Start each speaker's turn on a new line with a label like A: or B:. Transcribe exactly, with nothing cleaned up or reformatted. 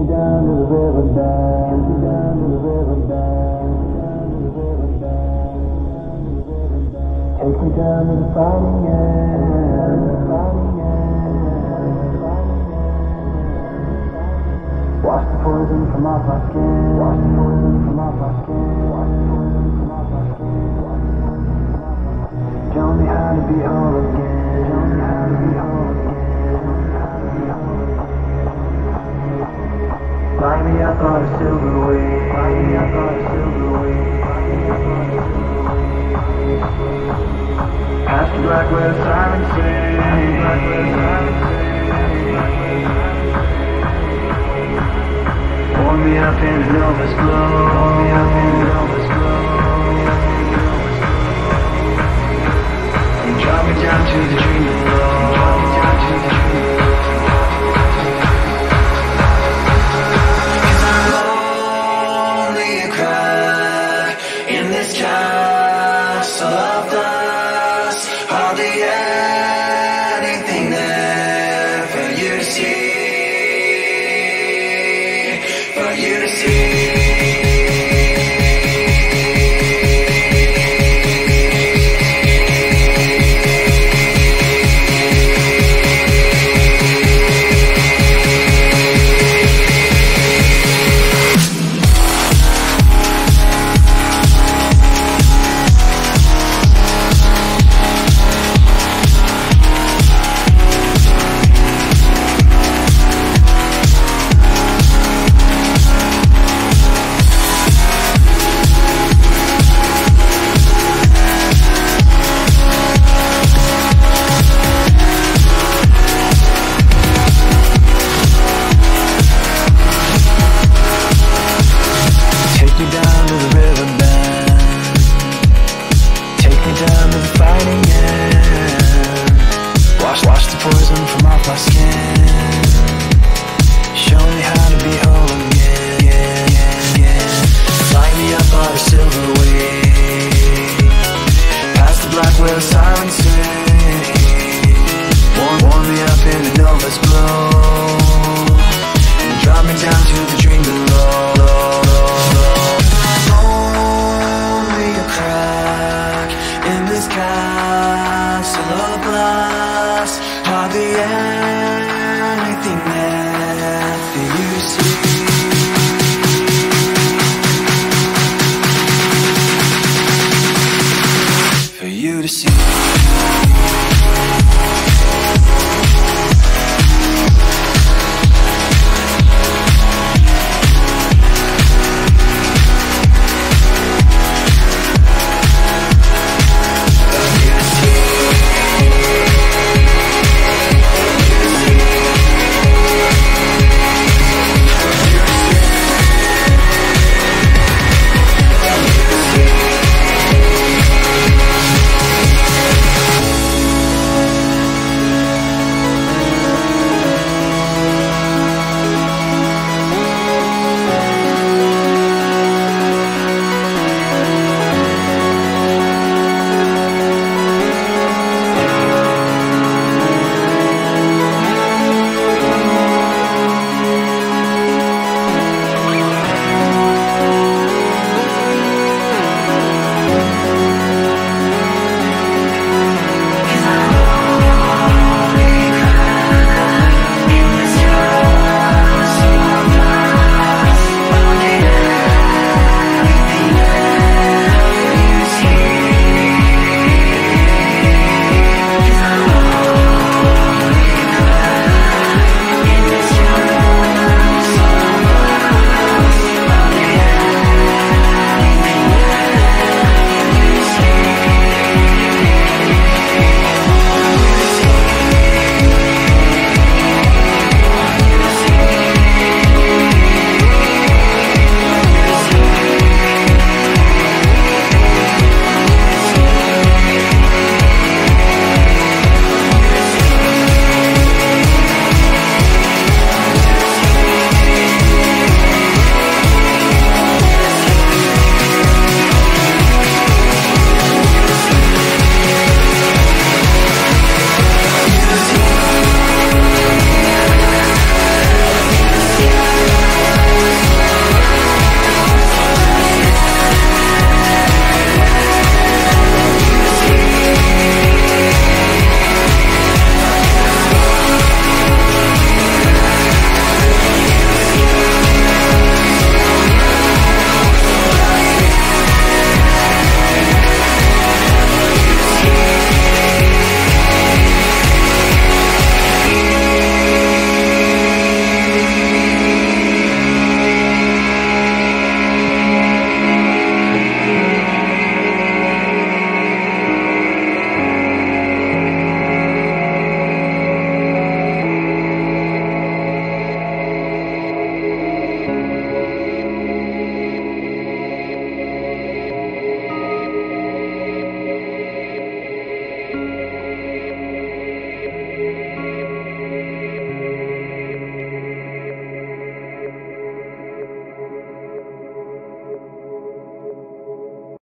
A: me down to the river bed, take me down to the river bed, take me down to the fighting end, fighting end. Wash the poison from off my skin, wash the poison from off my skin, wash the poison from off my skin. Show me how to be whole again, show me how to be whole again. Fly me up on a silver wave, fly me up on a silver wave. Past the black where silence sings, black where silence sings. Pour me up in an Elvis glow, pour me up in an Elvis glow. And drop me down to the dream below, drop me down to the dream below. Castle of dust, hardly anything there for you to see, for you to see.